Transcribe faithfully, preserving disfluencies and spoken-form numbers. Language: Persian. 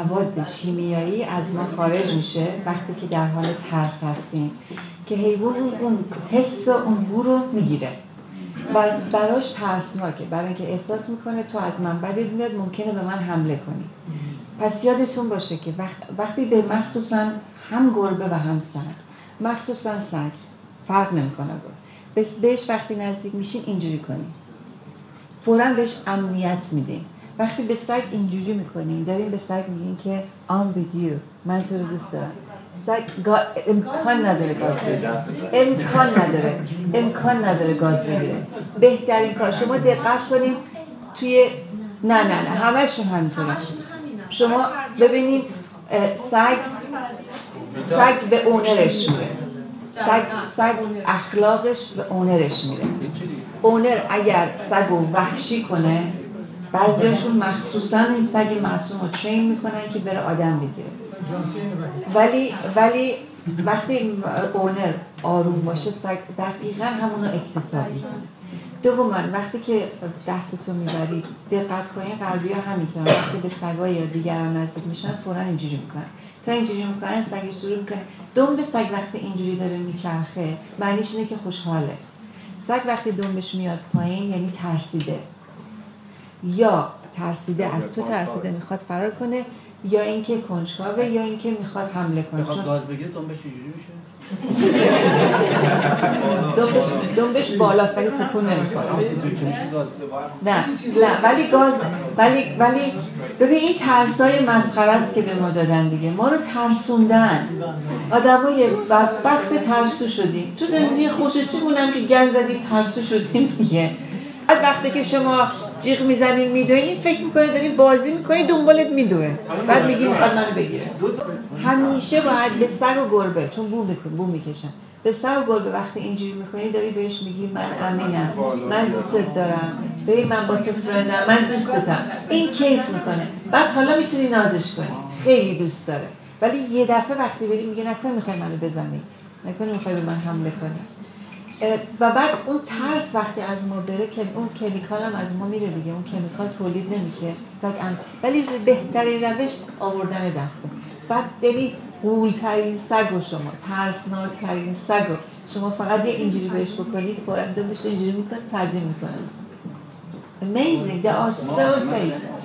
مواد شیمیایی از ما خارج میشه وقتی که در حال ترس هستیم که حیوان اون حس و اون بو رو میگیره و براش ترسناکه، برای اینکه احساس میکنه تو از من بدت میاد، ممکنه به من حمله کنی. پس یادتون باشه که وقت وقتی به مخصوصا هم گربه و هم سگ، مخصوصا سگ فرق نمیکنه، بس بهش وقتی نزدیک میشین اینجوری کنین، فوراً بهش امنیت میدین. وقتی به سگ اینجوری میکنین دارین به سگ میگین که I'm with you، من تو رو دوست دارم. سگ امکان نداره گاز بگیره، امکان نداره امکان نداره گاز بگیره. بهترین کار شما دقت کنین توی نه نه نه همشون همینطوره. شما ببینین سگ سگ به اونرش میره، سگ سگ اخلاقش به اونرش میره. اونر اگر سگ رو وحشی کنه، بعضیاشون مخصوصا این سگ معصوم رو ترین میکنن که بره آدم بگیره، ولی ولی وقتی اونر آروم باشه سگ دقیقا همونو اکتساب میکنه. دوما وقتی که دستتو میبرید دقت کنین، غربی ها همینطورن، وقتی به سگای یا دیگران نزدیک میشن فورا اینجوری میکنن، تا اینجوری میکنن سگش شروع میکنه. دنب سگ وقتی اینجوری داره میچرخه معنیش اینه که خوشحاله. سگ وقتی دنبش میاد پایین یعنی ترسیده، یا ترسیده از تو ترسیده میخواد فرار کنه، یا اینکه کنجکاوه، یا اینکه میخواد حمله کنه. میخواد گاز بگیره دنبش چجوری میشه؟ دنبش دنبش بالاست ولی تکون نمیخوره. نه نه ولی گاز ولی ولی ببین این ترسای مسخره است که به ما دادن دیگه، ما رو ترسوندن. آدمای بدبخت ترسو شدیم. تو زندگی خصوصی مونم که گند زدیم ترسو شدیم دیگه. بعد وقتی که شما جیغ میزنین میدوین فکر میکنه دارین بازی میکنی، دنبالت میدوه، بعد میگی میخواد منو بگیره. همیشه باید به سگ و گربه، چون بو میکن بو میکشن، به سگ و گربه وقتی اینجوری میکنی داری بهش میگی من امینم، من دوستت دارم، ببین من با تو فرندم، من دوستتم. این کیف میکنه. بعد حالا میتونی نازش کنی، خیلی دوست داره. ولی یه دفعه وقتی بری میگه نکنه میخوای منو بزنی، نکنه میخوای به من حمله کنی. و بعد اون ترس وقتی از ما بره که اون کمیکال هم از ما میره دیگه، اون کمیکال تولید نمیشه سگ ام. ولی بهترین روش آوردن دسته. بعد دلی غول‌ترین سگ و شما ترسناک‌ترین سگ و شما فقط یه اینجوری بهش بکنید فوراً دو بشه اینجوری میکنه تعظیم میکنه. Amazing, they are so safe.